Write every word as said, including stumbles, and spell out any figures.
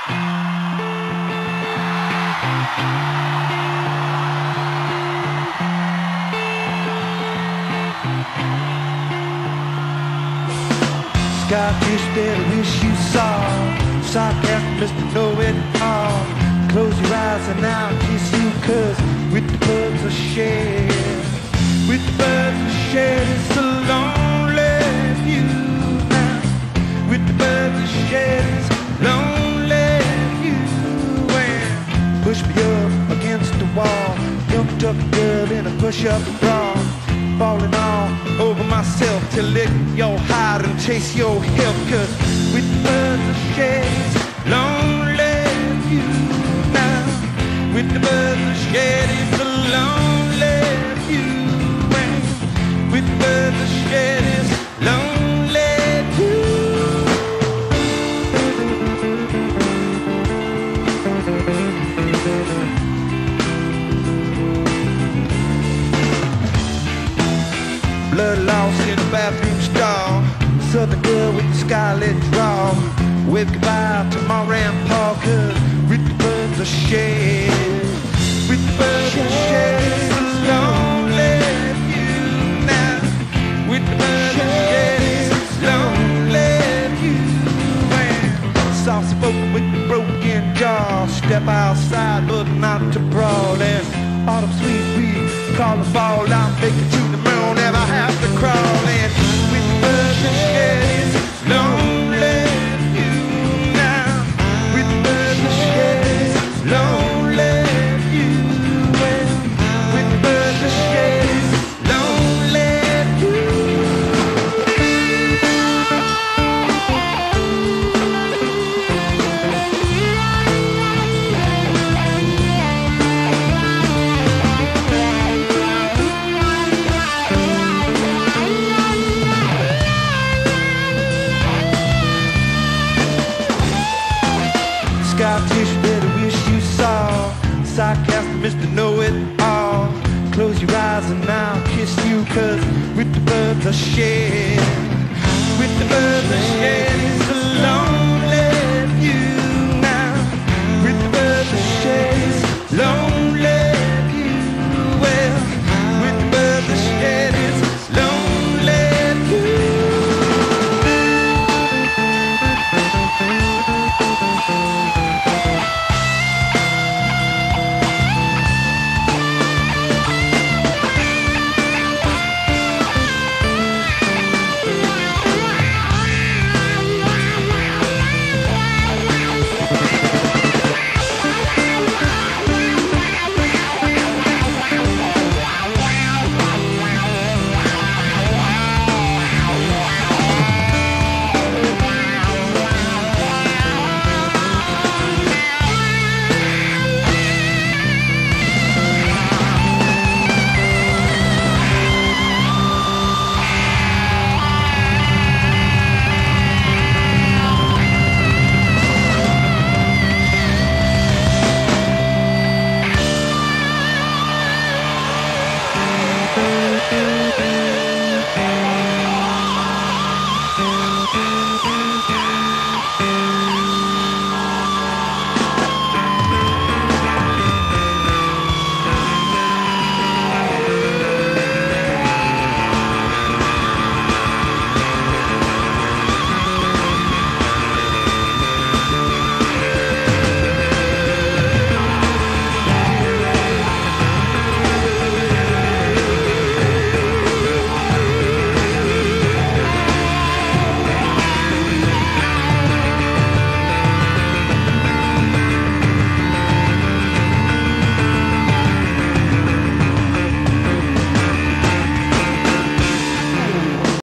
Skyfish that I wish you saw, sarcastic Mister Know-It-All. Close your eyes and I'll kiss you, cause with the birds I share, with the birds I share, it's a lonely view now. With the birds I share, it's a lonely view. And push me up against the wall, young duck girl in a push-up bra, falling all over myself to lick your hide and chase your help. Cause with the birds I share, it's a lonely view now. With the birds I share, it's a lonely view. And with the birds I share, it's lonely view. Blood lost in the bathroom stall, southern girl with the scarlet draw. Wave goodbye to Mom and Pa, cause with the birds I share, with the birds I share, it's a lonely view now. With the birds I share, it's a lonely view. And saucy folk with the broken jaw, step outside but not to brawl. And autumn sweet breeze, call the fall, I'm making to the moon, never have to crawl. And with the birds I share, it's a lonely view now. With the birds I share, it's a lonely view. And with the birds I share, it's a lonely view. Skyfish that I wish you saw, sarcastic Mister Know-It-All. Close your eyes and I'll kiss you, cause with the birds I share, with the birds I share.